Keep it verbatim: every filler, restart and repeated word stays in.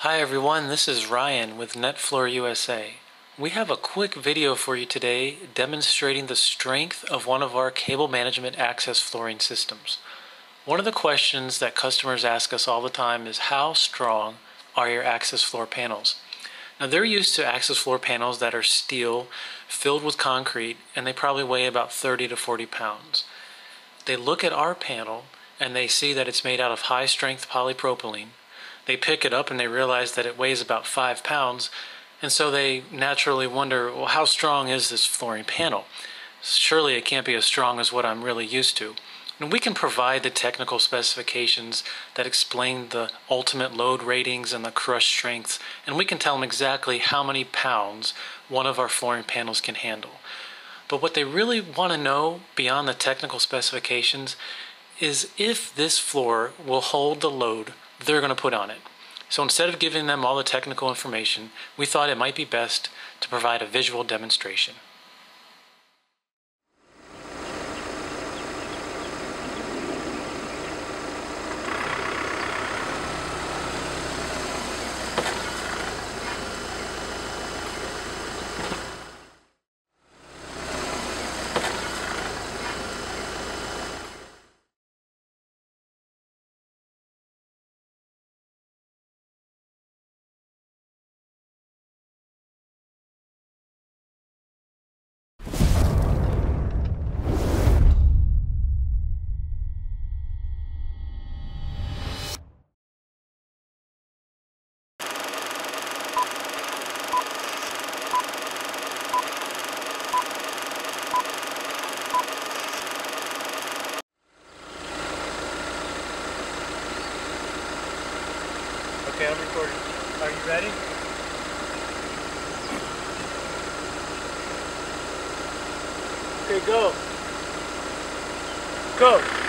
Hi everyone, this is Ryan with Netfloor U S A. We have a quick video for you today demonstrating the strength of one of our cable management access flooring systems. One of the questions that customers ask us all the time is how strong are your access floor panels? Now they're used to access floor panels that are steel filled with concrete, and they probably weigh about thirty to forty pounds. They look at our panel and they see that it's made out of high strength polypropylene. They pick it up and they realize that it weighs about five pounds, and so they naturally wonder, well, how strong is this flooring panel? Surely it can't be as strong as what I'm really used to. And we can provide the technical specifications that explain the ultimate load ratings and the crush strengths, and we can tell them exactly how many pounds one of our flooring panels can handle. But what they really want to know beyond the technical specifications is if this floor will hold the load they're going to put on it. So instead of giving them all the technical information, we thought it might be best to provide a visual demonstration. Okay, I'm recording. Are you ready? Okay, go. Go.